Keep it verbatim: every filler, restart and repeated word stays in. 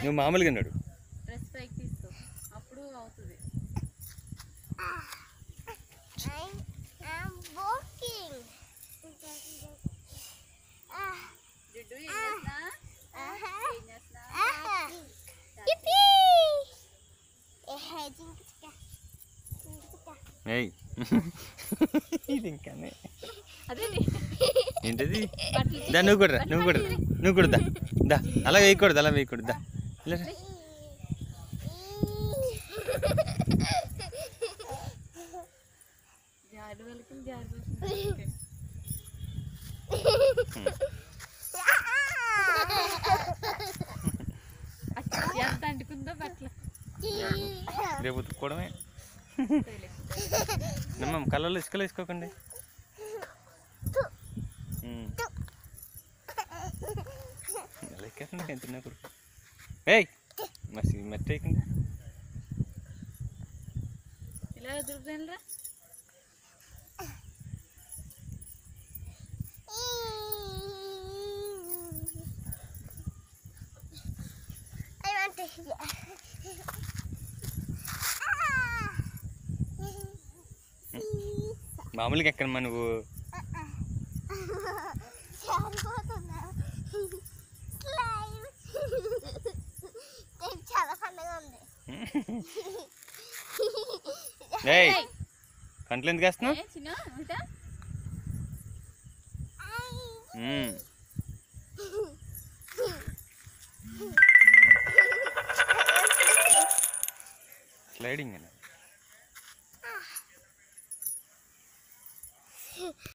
నువ్వు మామూలుగా నడు. డ్రెస్ పైకి తీసుకో అప్పుడు అవుతుంది. జిడ్డు ఏం చేస్తున్నా? ఏం చేస్తున్నా? ఏయ్ ఇది ఇంకానే అదే ఏంటది? దా నువ్వు కూడా నువ్వు కూడా నువ్వు కూడా దా దా అలా వేయకూడదు, అలా వేయకూడదు. దా ఇలా రా. జాడు వాళ్ళకి జాడు ఎంత అంటుకుందో బట్టలు రేపు ఉతుక్కోవడమే. నమ్మ కళ్ళలో ఇసుకలు వేసుకోకండి. ఎలా ఎక్కేస్తుంది ఎంత తిన్నా కొడుకు. ఏయ్ మసి మెత్త వేయకండి. ఇలా దొరుకుతాయిరా. మామూలుగా ఎక్కడమ్మా నువ్వు? ఏయ్ కంట్లు ఎందుకు వేస్తున్నావు? స్లైడింగ్